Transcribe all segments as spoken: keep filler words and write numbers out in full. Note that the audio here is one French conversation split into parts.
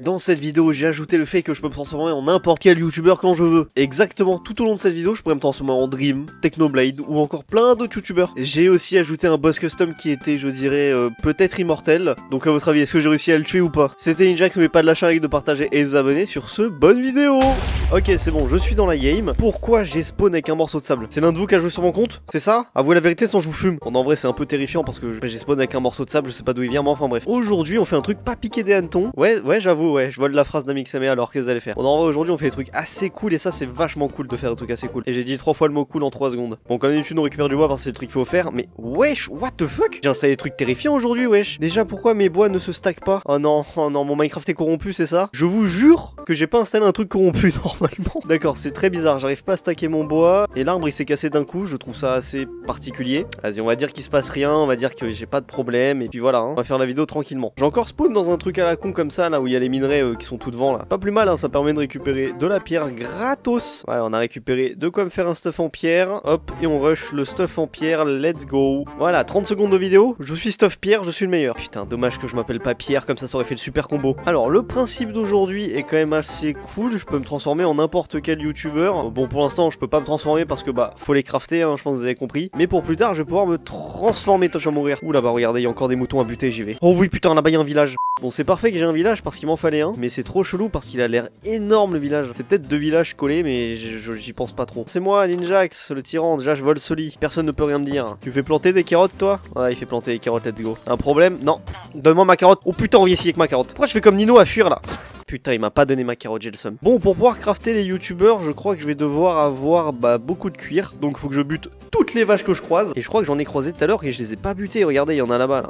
Dans cette vidéo, j'ai ajouté le fait que je peux me transformer en n'importe quel youtubeur quand je veux. Exactement, tout au long de cette vidéo, je pourrais me transformer en Dream, Technoblade ou encore plein d'autres youtubeurs. J'ai aussi ajouté un boss custom qui était, je dirais, euh, peut-être immortel. Donc à votre avis, est-ce que j'ai réussi à le tuer ou pas? C'était Ninjax, n'oubliez pas de lâcher un like, de partager et de vous abonner. Sur ce, bonne vidéo. Ok, c'est bon, je suis dans la game. Pourquoi j'ai spawn avec un morceau de sable? C'est l'un de vous qui a joué sur mon compte? C'est ça? Avouez la vérité sans je vous fume. Bon, en vrai, c'est un peu terrifiant parce que j'ai spawn avec un morceau de sable, je sais pas d'où il vient, mais enfin bref. Aujourd'hui, on fait un truc pas piqué des hannetons. Ouais, ouais, j'avoue, ouais, je vole la phrase d'Amixame, alors qu'est-ce que vous allez faire? Bon, en vrai, aujourd'hui, on fait des trucs assez cool et ça, c'est vachement cool de faire des trucs assez cool. Et j'ai dit trois fois le mot cool en trois secondes. Bon, comme d'habitude, on récupère du bois parce que c'est le truc qu'il faut faire, mais wesh, what the fuck? J'ai installé des trucs terrifiants aujourd'hui, wesh. Déjà, pourquoi mes bois ne se stackent pas? Oh non, oh non, mon Minecraft est corrompu, c'est ça? Je vous jure que j'ai pas installé un truc corrompu normalement. D'accord, c'est très bizarre, j'arrive pas à stacker mon bois et l'arbre il s'est cassé d'un coup, je trouve ça assez particulier. Vas-y, on va dire qu'il se passe rien, on va dire que j'ai pas de problème et puis voilà, hein, on va faire la vidéo tranquillement. J'ai encore spawn dans un truc à la con comme ça là où il y a les minerais euh, qui sont tout devant là. Pas plus mal, hein, ça permet de récupérer de la pierre gratos. Ouais, on a récupéré de quoi me faire un stuff en pierre. Hop, et on rush le stuff en pierre, let's go. Voilà, trente secondes de vidéo, je suis stuff pierre, je suis le meilleur. Putain, dommage que je m'appelle pas Pierre, comme ça ça aurait fait le super combo. Alors, le principe d'aujourd'hui est quand même assez cool, je peux me transformer en n'importe quel youtubeur. Bon, pour l'instant, je peux pas me transformer parce que bah, faut les crafter, hein, je pense que vous avez compris. Mais pour plus tard, je vais pouvoir me transformer. Toi, je vais mourir. Ouh là-bas, regardez, il y a encore des moutons à buter, j'y vais. Oh oui, putain, là-bas, il y a un village. Bon, c'est parfait que j'ai un village parce qu'il m'en fallait un, mais c'est trop chelou parce qu'il a l'air énorme le village. C'est peut-être deux villages collés, mais j'y pense pas trop. C'est moi, Ninjax, le tyran. Déjà, je vole Soli. Personne ne peut rien me dire. Tu fais planter des carottes, toi? Ouais, il fait planter des carottes, let's go. Un problème? Non. Donne-moi ma carotte. Oh putain, on vient ici avec ma carotte. Pourquoi je fais comme Nino à fuir là? Putain, il m'a pas donné ma carotte, j'ai le seum. Bon, pour pouvoir crafter les youtubeurs, je crois que je vais devoir avoir bah, beaucoup de cuir. Donc, faut que je bute toutes les vaches que je croise. Et je crois que j'en ai croisé tout à l'heure et je les ai pas butées. Regardez, il y en a là-bas là.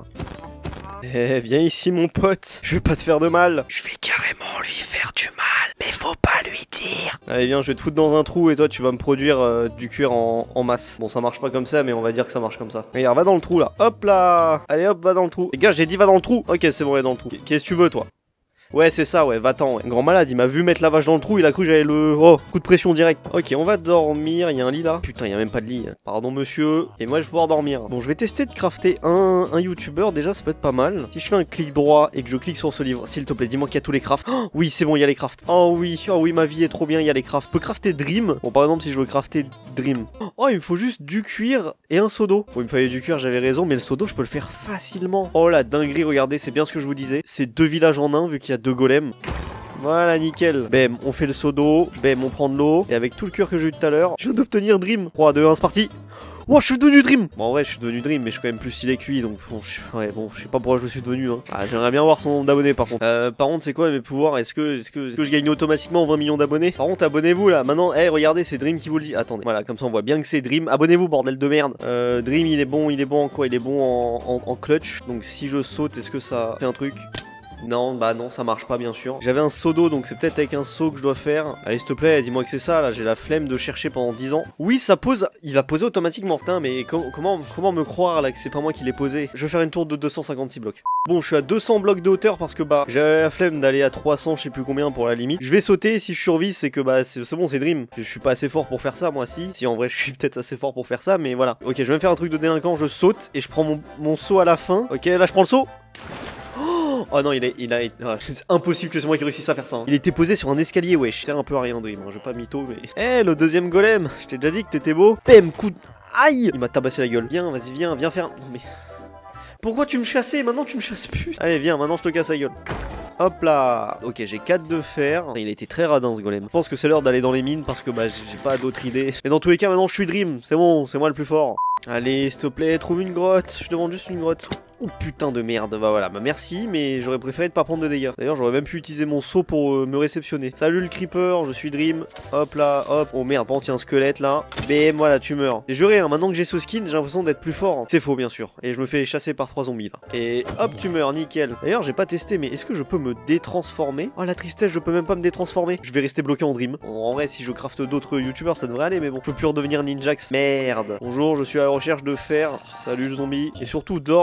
Eh, viens ici mon pote, je vais pas te faire de mal. Je vais carrément lui faire du mal, mais faut pas lui dire. Allez viens, je vais te foutre dans un trou et toi tu vas me produire euh, du cuir en, en masse. Bon ça marche pas comme ça, mais on va dire que ça marche comme ça. Regarde, va dans le trou là, hop là. Allez hop, va dans le trou. Les gars, j'ai dit va dans le trou. Ok, c'est bon, il est dans le trou. Qu'est-ce que tu veux toi? Ouais, c'est ça, ouais, va-t'en, ouais. Grand malade, il m'a vu mettre la vache dans le trou, il a cru que j'allais le... Oh, coup de pression direct. Ok, on va dormir, il y a un lit là. Putain, il y a même pas de lit. Pardon, monsieur. Et moi, je vais pouvoir dormir. Bon, je vais tester de crafter un, un youtubeur, déjà, ça peut être pas mal. Si je fais un clic droit et que je clique sur ce livre, s'il te plaît, dis-moi qu'il y a tous les crafts. Oh, oui, c'est bon, il y a les crafts. Oh oui, oh oui, ma vie est trop bien, il y a les crafts. Je peux crafter Dream. Bon, par exemple, si je veux crafter Dream. Oh, il me faut juste du cuir et un seau d'eau. Bon, il me fallait du cuir, j'avais raison, mais le seau d'eau, je peux le faire facilement. Oh, la dinguerie, regardez, c'est bien ce que je vous disais. C'est deux villages en un, vu qu'il y a deux golems. Voilà, nickel. Bam, on fait le seau d'eau. Bam, on prend de l'eau. Et avec tout le cuir que j'ai eu tout à l'heure, je viens d'obtenir Dream. trois, deux, un, c'est parti. Oh, je suis devenu Dream. Bon, en vrai, je suis devenu Dream, mais je suis quand même plus stylé que lui. Donc, bon, je... ouais, bon, je sais pas pourquoi je suis devenu. Hein. Ah, j'aimerais bien voir son nombre d'abonnés, par contre. Euh, par contre, c'est quoi mes pouvoirs? Est-ce que, est-ce que, est-ce que je gagne automatiquement vingt millions d'abonnés? Par contre, abonnez-vous là. Maintenant, hey, regardez, c'est Dream qui vous le dit. Attendez, voilà, comme ça, on voit bien que c'est Dream. Abonnez-vous, bordel de merde. Euh, Dream, il est bon, il est bon en quoi? Il est bon en, en, en clutch. Donc, si je saute, est-ce que ça fait un truc? Non, bah non, ça marche pas bien sûr. J'avais un seau d'eau, donc c'est peut-être avec un seau que je dois faire. Allez, s'il te plaît, dis-moi que c'est ça, là, j'ai la flemme de chercher pendant dix ans. Oui, ça pose, il va poser automatiquement. Putain, mais com comment, comment me croire là que c'est pas moi qui l'ai posé? Je vais faire une tour de deux cent cinquante-six blocs. Bon, je suis à deux cents blocs de hauteur parce que bah, j'avais la flemme d'aller à trois cents, je sais plus combien pour la limite. Je vais sauter, si je survis, c'est que bah, c'est bon, c'est Dream. Je suis pas assez fort pour faire ça, moi, si. Si, en vrai, je suis peut-être assez fort pour faire ça, mais voilà. Ok, je vais me faire un truc de délinquant, je saute et je prends mon, mon seau à la fin. Ok, là, je prends le seau. Oh non, il a, il a, oh, c'est impossible que c'est moi qui réussisse à faire ça. Hein. Il était posé sur un escalier, wesh. C'est un peu à rien, Dream. Hein. Je vais pas mytho, mais. Eh, hey, le deuxième golem. Je t'ai déjà dit que t'étais beau. Pem, coup de. Aïe. Il m'a tabassé la gueule. Viens, vas-y, viens, viens faire. Non mais. Pourquoi tu me chassais? Maintenant tu me chasses plus. Allez, viens, maintenant je te casse la gueule. Hop là. Ok, j'ai quatre de fer. Il a été très radin ce golem. Je pense que c'est l'heure d'aller dans les mines parce que bah j'ai pas d'autre idée. Mais dans tous les cas, maintenant je suis Dream. C'est bon, c'est moi le plus fort. Allez, s'il te plaît, trouve une grotte. Je demande juste une grotte. Oh putain de merde, bah voilà, bah merci, mais j'aurais préféré ne pas prendre de dégâts. D'ailleurs, j'aurais même pu utiliser mon seau pour euh, me réceptionner. Salut le creeper, je suis Dream. Hop là, hop. Oh merde, par contre, il y a un squelette là. Bam, voilà, tu meurs. Et juré, hein, maintenant que j'ai ce skin, j'ai l'impression d'être plus fort. Hein. C'est faux, bien sûr. Et je me fais chasser par trois zombies là. Et hop, tu meurs, nickel. D'ailleurs, j'ai pas testé, mais est-ce que je peux me détransformer? Oh la tristesse, je peux même pas me détransformer. Je vais rester bloqué en Dream. Bon, en vrai, si je crafte d'autres youtubeurs, ça devrait aller, mais bon. Je peux plus redevenir Ninjax. Merde. Bonjour, je suis à la recherche de fer. Salut le zombie. Et surtout d'or en plus.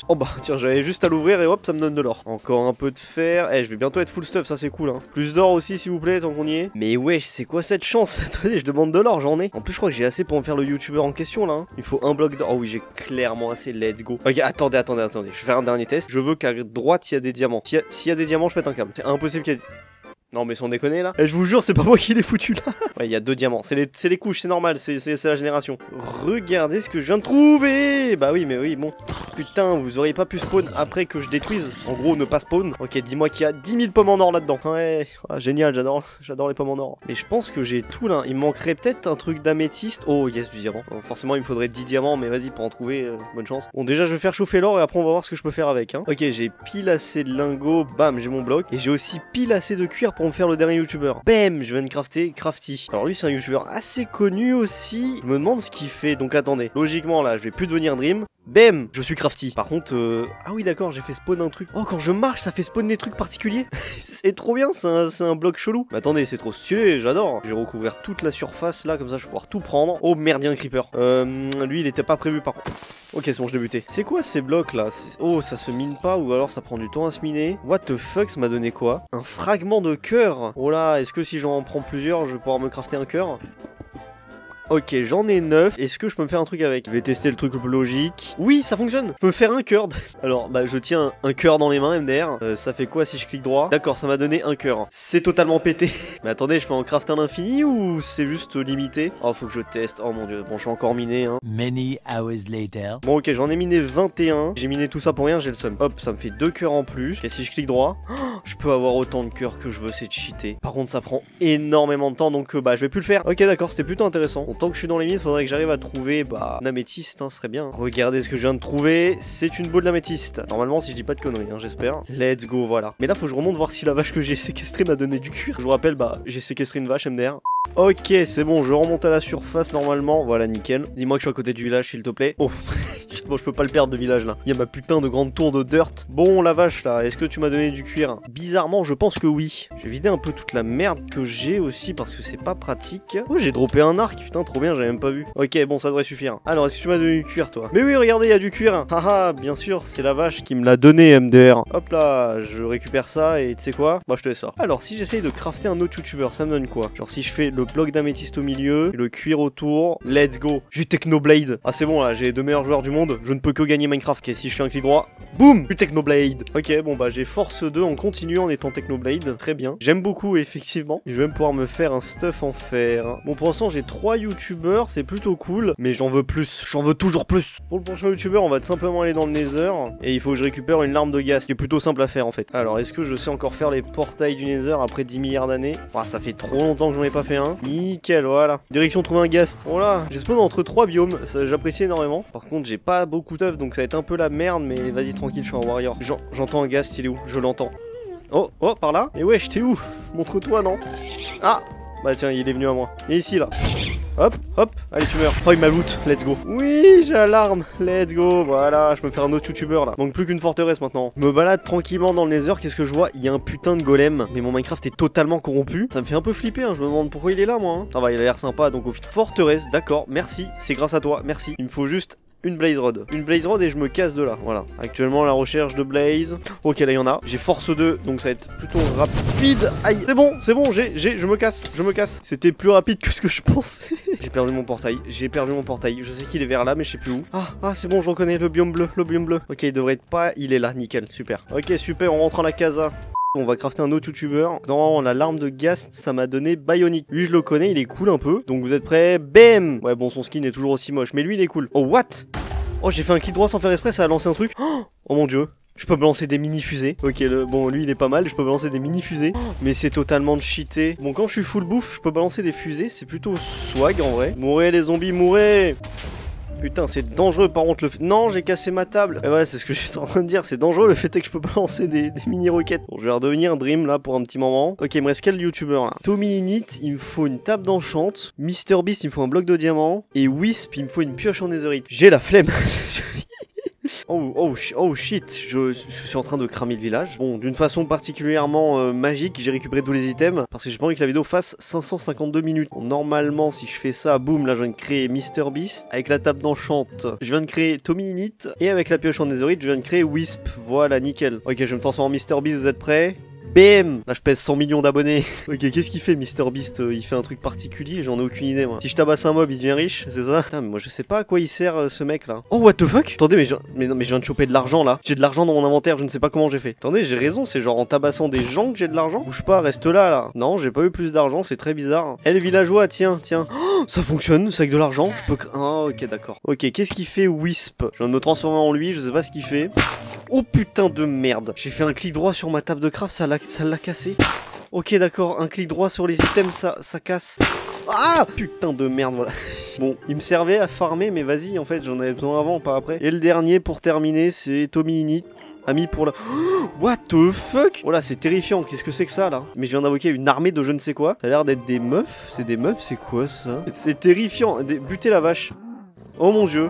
Oh bah tiens, j'avais juste à l'ouvrir et hop, ça me donne de l'or. Encore un peu de fer. Eh, je vais bientôt être full stuff, ça c'est cool hein. Plus d'or aussi s'il vous plaît, tant qu'on y est. Mais wesh, c'est quoi cette chance? Attendez, je demande de l'or, j'en ai. En plus, je crois que j'ai assez pour me faire le youtubeur en question là. Hein. Il faut un bloc d'or. Oh oui, j'ai clairement assez, let's go. Ok, attendez, attendez, attendez. Je vais faire un dernier test. Je veux qu'à droite, il y a des diamants. S'il y, y a des diamants, je pète un câble. C'est impossible qu'il y ait... Non mais sans déconner là. Et je vous jure c'est pas moi qui l'ai foutu là. Ouais il y a deux diamants. C'est les, les couches, c'est normal, c'est la génération. Regardez ce que je viens de trouver. Bah oui mais oui bon. Putain vous auriez pas pu spawn après que je détruise. En gros ne pas spawn. Ok dis-moi qu'il y a dix mille pommes en or là-dedans. Ouais ah, génial j'adore j'adore les pommes en or. Mais je pense que j'ai tout là. Il me manquerait peut-être un truc d'améthyste. Oh yes du diamant. Donc, forcément il me faudrait dix diamants mais vas-y pour en trouver euh, bonne chance. Bon déjà je vais faire chauffer l'or et après on va voir ce que je peux faire avec hein. Ok j'ai pile assez de lingots. Bam j'ai mon bloc. Et j'ai aussi pile assez de cuir pour me faire le dernier youtubeur. Bam, je viens de crafter Crafty. Alors lui c'est un youtubeur assez connu aussi. Je me demande ce qu'il fait. Donc attendez. Logiquement là, je vais plus devenir Dream. Bam, je suis Crafty. Par contre, euh... ah oui d'accord, j'ai fait spawn un truc. Oh quand je marche, ça fait spawn des trucs particuliers. C'est trop bien, c'est un, un bloc chelou. Mais attendez, c'est trop stylé, j'adore. Je vais recouvrir toute la surface là, comme ça je vais pouvoir tout prendre. Oh merde, il y a un creeper. Euh, lui il était pas prévu par contre. Ok c'est bon, je l'ai buté. C'est quoi ces blocs là? Oh ça se mine pas ou alors ça prend du temps à se miner. What the fuck, ça m'a donné quoi? Un fragment de cœur. Oh là, est-ce que si j'en prends plusieurs, je vais pouvoir me crafter un cœur? Ok, j'en ai neuf. Est-ce que je peux me faire un truc avec? Je vais tester le truc le plus logique. Oui, ça fonctionne. Je peux me faire un cœur. Alors, bah, je tiens un cœur dans les mains, M D R. Euh, ça fait quoi si je clique droit? D'accord, ça m'a donné un cœur. C'est totalement pété. Mais attendez, je peux en crafter un infini ou c'est juste limité? Oh, faut que je teste. Oh mon dieu. Bon, je suis encore miné, hein. Many hours later. Bon, ok, j'en ai miné vingt et un. J'ai miné tout ça pour rien, j'ai le seum. Hop, ça me fait deux cœurs en plus. Et si je clique droit, oh, je peux avoir autant de cœurs que je veux, c'est cheaté. Par contre, ça prend énormément de temps, donc euh, bah, je vais plus le faire. Ok, d'accord, c'était plutôt intéressant. Bon, tant que je suis dans les mines, faudrait que j'arrive à trouver bah, un améthyste, hein, ce serait bien. Regardez ce que je viens de trouver, c'est une boule d'améthyste. Normalement, si je dis pas de conneries, hein, j'espère. Let's go, voilà. Mais là, faut que je remonte voir si la vache que j'ai séquestrée m'a donné du cuir. Je vous rappelle, bah, j'ai séquestré une vache M D R. Ok, c'est bon, je remonte à la surface normalement. Voilà, nickel. Dis-moi que je suis à côté du village, s'il te plaît. Oh, bon, je peux pas le perdre de village là. Il y a ma putain de grande tour de dirt. Bon, la vache là, est-ce que tu m'as donné du cuir? Bizarrement, je pense que oui. Je vais vider un peu toute la merde que j'ai aussi parce que c'est pas pratique. Oh, j'ai droppé un arc, putain, trop bien, j'avais même pas vu. Ok, bon, ça devrait suffire. Alors, est-ce que tu m'as donné du cuir, toi? Mais oui, regardez, il y a du cuir. Haha, bien sûr, c'est la vache qui me l'a donné, M D R. Hop là, je récupère ça et tu sais quoi? Bah, je te laisse ça. Alors, si j'essaye de crafter un autre youtubeur, ça me donne quoi? Genre, si je fais le bloc d'améthyste au milieu, et le cuir autour, let's go. J'ai Technoblade. Ah, c'est bon, là, j'ai les deux meilleurs joueurs du monde. Je ne peux que gagner Minecraft. Ok, si je fais un clic droit, boum, plus Technoblade. Ok, bon, bah, j'ai force deux en continu en étant Technoblade. Très bien. J'aime beaucoup, effectivement. Je vais même pouvoir me faire un stuff en fer. Bon, pour l'instant, j'ai trois youtubeurs. C'est plutôt cool. Mais j'en veux plus. J'en veux toujours plus. Pour le prochain youtubeur, on va tout simplement aller dans le Nether. Et il faut que je récupère une larme de gaz. Ce qui est plutôt simple à faire, en fait. Alors, est-ce que je sais encore faire les portails du Nether après dix milliards d'années? Ah, ça fait trop longtemps que j'en ai pas fait un. Nickel, voilà. Direction trouver un ghast. Oh là, j'ai spawn entre trois biomes. J'apprécie énormément. Par contre, j'ai pas beaucoup d'œufs, donc ça va être un peu la merde. Mais vas-y, tranquille, je suis un warrior. J'entends un ghast, il est où? Je l'entends. Oh, oh, par là? Et wesh, t'es où? Montre-toi, non? Ah! Bah tiens, il est venu à moi. Il est ici, là. Hop, hop, allez tu meurs. Oh il m'a loot, let's go. Oui j'ai l'alarme, let's go. Voilà, je peux me faire un autre youtubeur là. Donc plus qu'une forteresse maintenant. Je me balade tranquillement dans le Nether, qu'est-ce que je vois? Il y a un putain de golem. Mais mon Minecraft est totalement corrompu. Ça me fait un peu flipper, hein. Je me demande pourquoi il est là moi hein. Ça va, il a l'air sympa, donc au final. Forteresse, d'accord, merci, c'est grâce à toi, merci. Il me faut juste une blaze rod. Une blaze rod et je me casse de là. Voilà. Actuellement la recherche de blaze. Ok là il y en a. J'ai force deux donc ça va être plutôt rapide. Aïe. C'est bon, c'est bon, j'ai, j'ai, je me casse, je me casse. C'était plus rapide que ce que je pensais. J'ai perdu mon portail. J'ai perdu mon portail. Je sais qu'il est vers là mais je sais plus où. Ah, ah c'est bon, je reconnais le biome bleu. Le biome bleu. Ok, il devrait être pas. Il est là, nickel, super. Ok, super, on rentre à la casa. On va crafter un autre youtubeur. Normalement la larme de ghast ça m'a donné Bionic. Lui je le connais, il est cool un peu. Donc vous êtes prêts? Bam. Ouais bon son skin est toujours aussi moche. Mais lui il est cool. Oh what? Oh j'ai fait un clic droit sans faire exprès, ça a lancé un truc. Oh, oh mon dieu. Je peux me lancer des mini fusées. Ok le... bon lui il est pas mal. Je peux balancer des mini fusées. Mais c'est totalement cheaté. Bon quand je suis full bouffe je peux balancer des fusées. C'est plutôt swag en vrai. Mourez les zombies, mourez. Putain, c'est dangereux par contre le fait... Non, j'ai cassé ma table. Et voilà, c'est ce que j'étais en train de dire. C'est dangereux le fait est que je peux pas lancer des, des mini-roquettes. Bon, je vais redevenir Dream là pour un petit moment. Ok, il me reste quel youtubeur là? Tommy Init, il me faut une table d'enchant. MrBeast, il me faut un bloc de diamant. Et Wisp, il me faut une pioche en netherite. J'ai la flemme. Oh, oh, oh shit, je, je suis en train de cramer le village. Bon, d'une façon particulièrement euh, magique, j'ai récupéré tous les items parce que j'ai pas envie que la vidéo fasse cinq cent cinquante-deux minutes. Bon, normalement, si je fais ça, boum, là je viens de créer MrBeast. Avec la table d'enchante, je viens de créer Tommy Init. Et avec la pioche en netherite, je viens de créer Wisp. Voilà, nickel. Ok, je vais me transformer en MrBeast, vous êtes prêts? Bam! Là je pèse cent millions d'abonnés. Ok, qu'est-ce qu'il fait MrBeast? euh, Il fait un truc particulier, j'en ai aucune idée moi. Si je tabasse un mob, il devient riche, c'est ça? Putain, mais moi je sais pas à quoi il sert euh, ce mec là. Oh what the fuck? Attendez, mais je... mais non, mais je viens de choper de l'argent là. J'ai de l'argent dans mon inventaire, je ne sais pas comment j'ai fait. Attendez, j'ai raison, c'est genre en tabassant des gens que j'ai de l'argent? Bouge pas, reste là là. Non, j'ai pas eu plus d'argent, c'est très bizarre. Eh le villageois, tiens, tiens. Oh, ça fonctionne, c'est avec de l'argent. Je peux. Ah, ok, d'accord. Ok, qu'est-ce qu'il fait Wisp? Je viens de me transformer en lui, je sais pas ce qu'il fait. Oh putain de merde. J'ai fait un clic droit sur ma table de craft, ça l'a ça l'a cassé. Ok d'accord, un clic droit sur les items, ça, ça casse. Ah putain de merde, voilà. Bon, il me servait à farmer, mais vas-y, en fait, j'en avais besoin avant, pas après. Et le dernier, pour terminer, c'est Tommy Init. Ami pour la... Oh, what the fuck? Oh là, c'est terrifiant, qu'est-ce que c'est que ça, là? Mais je viens d'invoquer une armée de je ne sais quoi. Ça a l'air d'être des meufs. C'est des meufs, c'est quoi, ça? C'est terrifiant. Buter la vache. Oh mon dieu.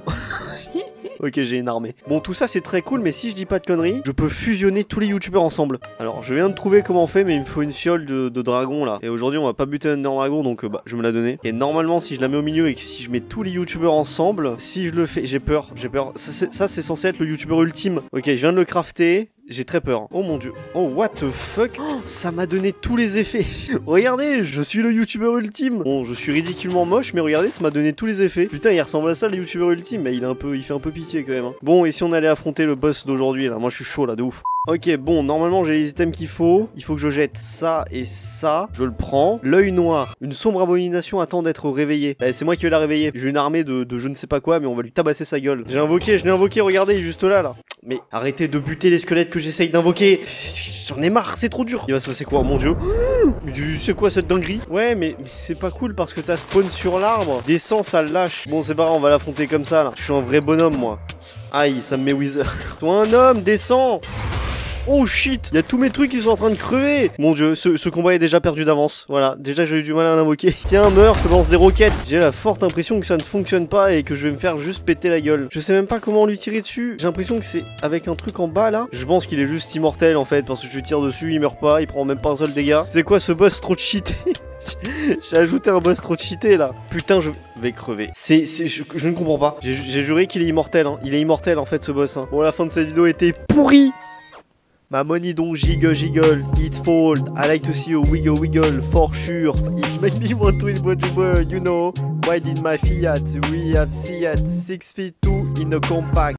Ok, j'ai une armée. Bon, tout ça c'est très cool, mais si je dis pas de conneries, je peux fusionner tous les youtubeurs ensemble. Alors, je viens de trouver comment on fait, mais il me faut une fiole de, de dragon là. Et aujourd'hui, on va pas buter un Ender Dragon, donc euh, bah, je vais me la donner. Et normalement, si je la mets au milieu et que si je mets tous les youtubeurs ensemble, si je le fais, j'ai peur, j'ai peur. Ça, c'est censé être le youtubeur ultime. Ok, je viens de le crafter. J'ai très peur. Oh mon dieu. Oh what the fuck. Oh, ça m'a donné tous les effets. Regardez, je suis le youtubeur ultime. Bon, je suis ridiculement moche, mais regardez, ça m'a donné tous les effets. Putain, il ressemble à ça le youtubeur ultime, mais il est un peu, il fait un peu pitié quand même. Hein. Bon, et si on allait affronter le boss d'aujourd'hui là, moi je suis chaud là, de ouf. Ok, bon, normalement j'ai les items qu'il faut. Il faut que je jette ça et ça. Je le prends. L'œil noir. Une sombre abomination attend d'être réveillée. Bah, c'est moi qui vais la réveiller. J'ai une armée de, de je ne sais pas quoi, mais on va lui tabasser sa gueule. J'ai invoqué, je l'ai invoqué, regardez, il est juste là, là. Mais arrêtez de buter les squelettes que j'essaye d'invoquer. J'en ai marre, c'est trop dur. Il va se passer quoi, mon dieu? C'est quoi cette dinguerie? Ouais, mais, mais c'est pas cool parce que t'as spawn sur l'arbre. Descends, ça le lâche. Bon, c'est pas grave, on va l'affronter comme ça, là. Je suis un vrai bonhomme, moi. Aïe, ça me met Wither. Toi un homme, descends. Oh shit, il y a tous mes trucs qui sont en train de crever. Mon dieu, ce, ce combat est déjà perdu d'avance. Voilà, déjà j'ai eu du mal à l'invoquer. Tiens, meurs, je te lance des roquettes. J'ai la forte impression que ça ne fonctionne pas et que je vais me faire juste péter la gueule. Je sais même pas comment lui tirer dessus. J'ai l'impression que c'est avec un truc en bas là. Je pense qu'il est juste immortel en fait, parce que je lui tire dessus, il meurt pas, il prend même pas un seul dégât. C'est quoi ce boss trop cheaté? J'ai ajouté un boss trop cheaté là. Putain, je vais crever. C'est, c'est, je, je ne comprends pas. J'ai juré qu'il est immortel. Hein. Il est immortel en fait ce boss. Hein. Bon, la fin de cette vidéo était pourrie. Ma money don't jiggle jiggle, it fold. I like to see you wiggle wiggle for sure. It make me want to invisible, you know. Why did my Fiat? We have Fiat six feet two in a compact.